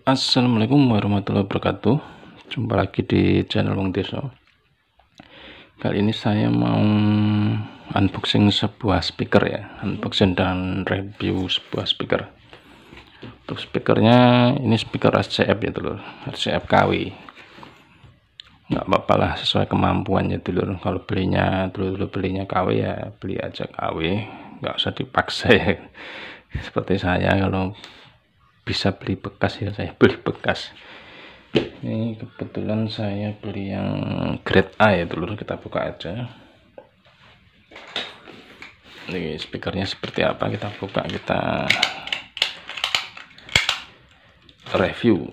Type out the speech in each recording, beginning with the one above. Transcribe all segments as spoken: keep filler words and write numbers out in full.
Assalamualaikum warahmatullahi wabarakatuh. Jumpa lagi di channel Wong Tirso. Kali ini saya mau unboxing sebuah speaker ya, unboxing dan review sebuah speaker. Untuk speakernya ini speaker R C F ya dulur, R C F K W. Nggak apa-apa lah, sesuai kemampuannya dulur. Kalau belinya dulu belinya K W ya beli aja K W, nggak usah dipaksa ya. Seperti saya kalau bisa beli bekas ya saya beli bekas. Ini kebetulan saya beli yang grade A ya dulu, kita buka aja. Ini speakernya seperti apa, kita buka, kita review.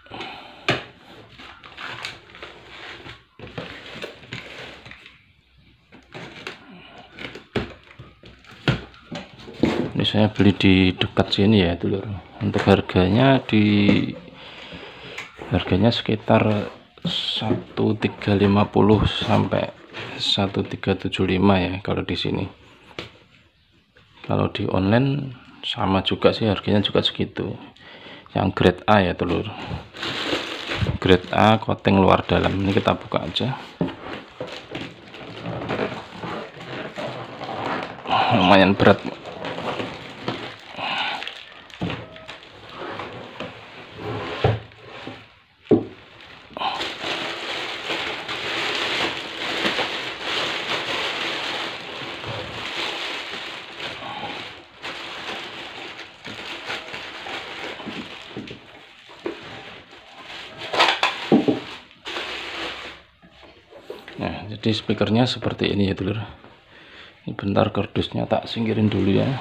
Ini saya beli di dekat sini ya dulu. Untuk harganya di harganya sekitar satu tiga lima nol sampai satu tiga tujuh lima ya kalau di sini. Kalau di online sama juga sih, harganya juga segitu. Yang grade A ya telur, grade A coating luar dalam. Ini kita buka aja. Lumayan berat. Nah, jadi speakernya seperti ini ya dulur. Ini bentar kardusnya tak singkirin dulu ya.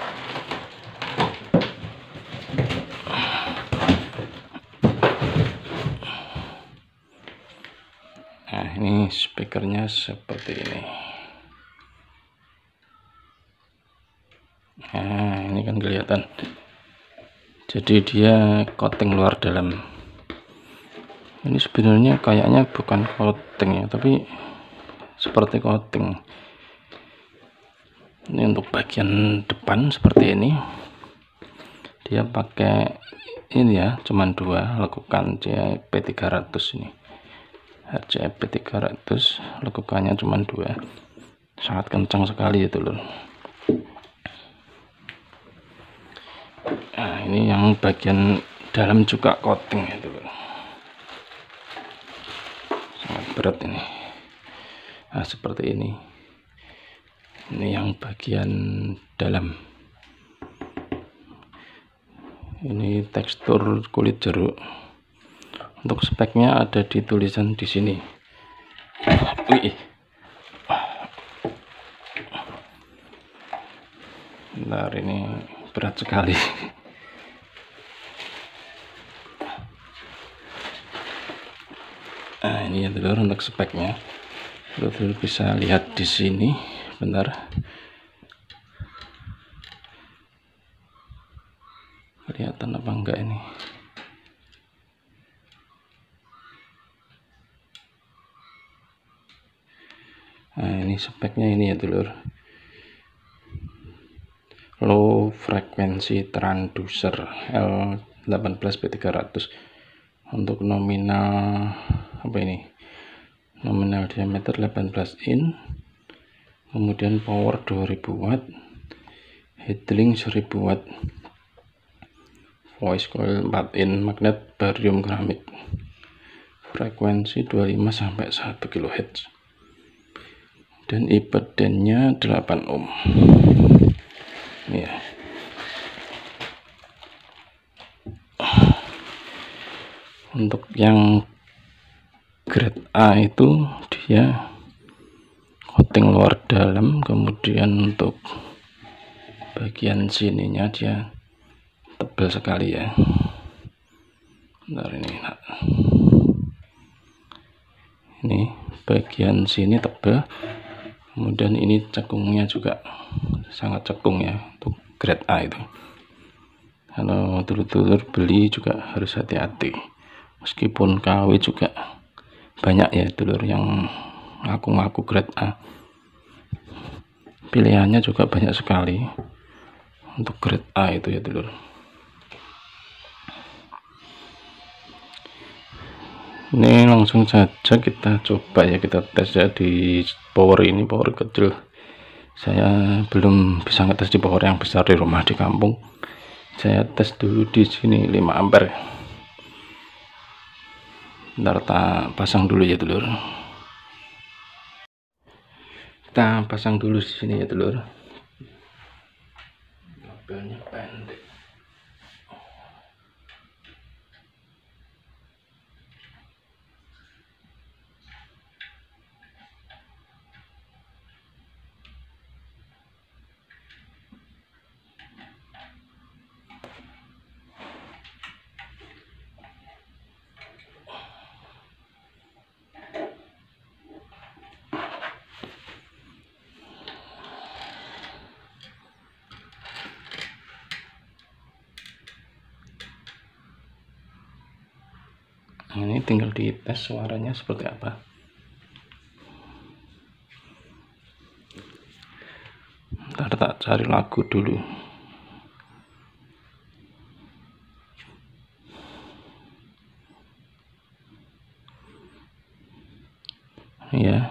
Nah, ini speakernya seperti ini. Nah, ini kan kelihatan. Jadi dia coating luar dalam. Ini sebenarnya kayaknya bukan coating ya, tapi seperti coating. Ini untuk bagian depan seperti ini. Dia pakai ini ya, cuman dua lekukan C P tiga ratus ini. R C F P tiga ratus, lekukannya cuman dua. Sangat kencang sekali itu loh. Nah, ini yang bagian dalam juga coating itu loh. Sangat berat ini. Nah, seperti ini. Ini yang bagian dalam. Ini tekstur kulit jeruk. Untuk speknya ada di tulisan di sini. Wih. Bentar, ini berat sekali. Nah, ini ya telur untuk speknya. Telur bisa lihat di sini. Bentar. Kelihatan apa enggak ini? Nah, ini speknya ini ya telur. Low frequency transducer L delapan belas P tiga ratus. Untuk nominal apa ini? Nominal diameter delapan belas in. Kemudian power dua ribu watt. Headlink seribu watt. Voice coil empat in, magnet barium keramik. Frekuensi dua puluh lima sampai satu kilohertz. Dan impedannya delapan ohm. Ini ya. Untuk yang grade A itu dia coating luar dalam, kemudian untuk bagian sininya dia tebal sekali ya. Bentar ini nah. Ini bagian sini tebal, kemudian ini cekungnya juga sangat cekung ya untuk grade A itu. Kalau dulur-dulur beli juga harus hati-hati, meskipun K W juga banyak ya dulur yang ngaku-ngaku grade A. Pilihannya juga banyak sekali untuk grade A itu ya dulur. Ini langsung saja kita coba ya, kita tes ya di power ini, power kecil. Saya belum bisa ngetes di power yang besar di rumah di kampung. Saya tes dulu di sini lima ampere. Bentar, kita pasang dulu ya telur. Kita pasang dulu di sini ya telur. Kabelnya pendek. Ini tinggal dites suaranya seperti apa. Ntar tak cari lagu dulu. Ya.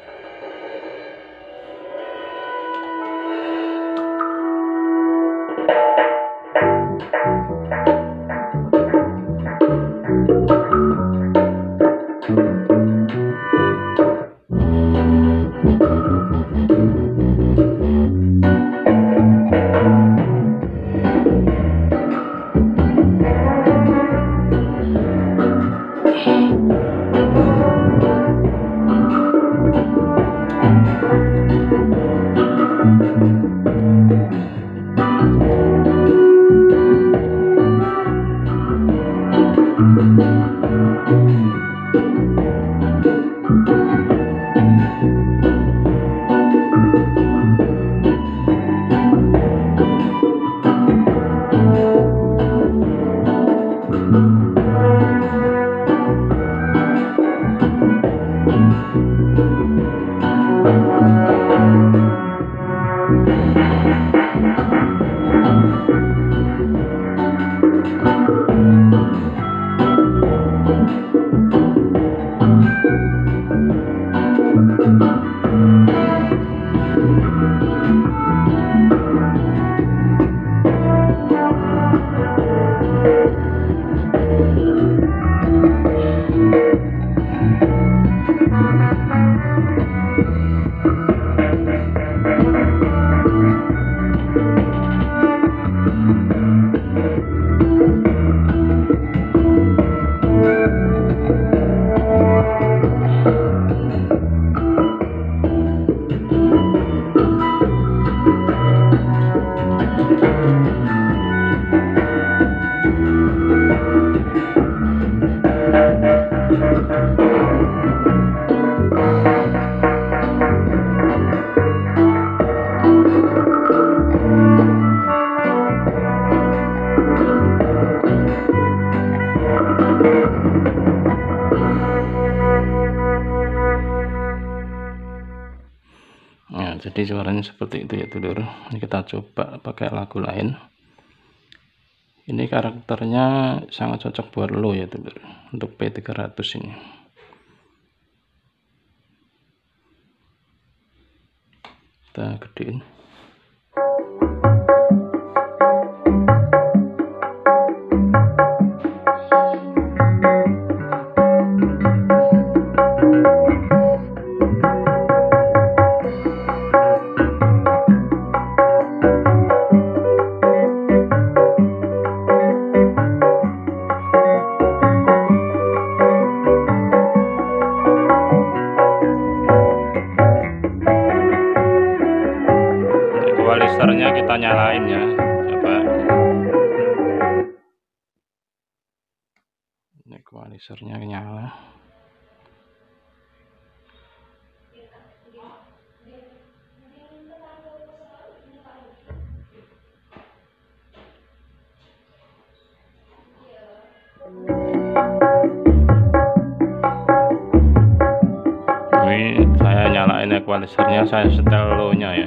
Nah, jadi suaranya seperti itu ya telur. Ini kita coba pakai lagu lain. Ini karakternya sangat cocok buat low ya telur, untuk P tiga ratus ini. Kita gedein. Equalizernya kita nyalain ya, coba. Equalizernya nyala. Ini saya nyalain equalizernya, saya setel low-nya ya.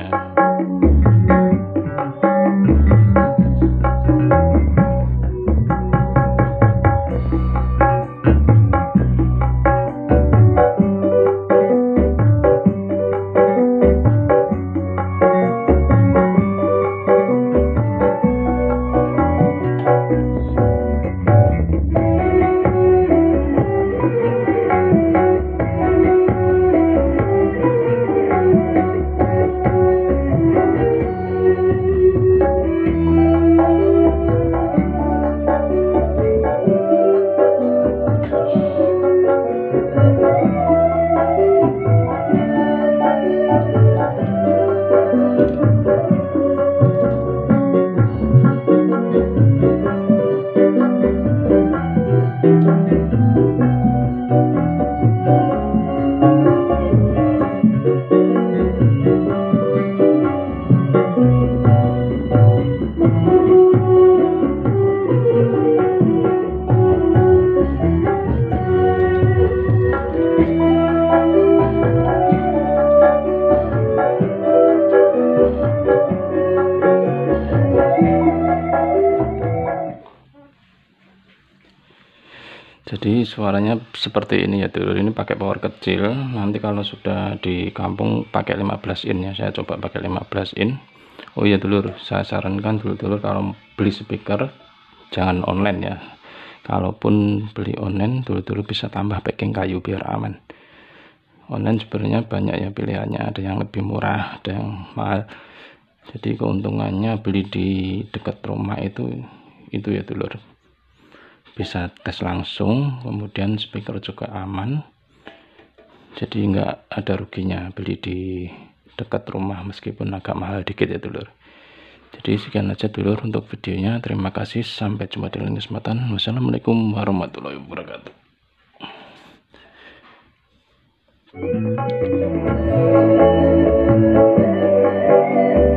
Jadi suaranya seperti ini ya dulur, ini pakai power kecil. Nanti kalau sudah di kampung pakai lima belas in ya, saya coba pakai lima belas in. Oh iya dulur, saya sarankan dulur-dulur kalau beli speaker jangan online ya. Kalaupun beli online, dulur-dulur bisa tambah packing kayu biar aman. Online sebenarnya banyak ya pilihannya, ada yang lebih murah, ada yang mahal. Jadi keuntungannya beli di dekat rumah itu itu ya dulur, bisa tes langsung, kemudian speaker juga aman, jadi nggak ada ruginya beli di dekat rumah meskipun agak mahal dikit ya dulur. Jadi sekian aja dulur untuk videonya, terima kasih, sampai jumpa di lain kesempatan. Wassalamualaikum warahmatullahi wabarakatuh.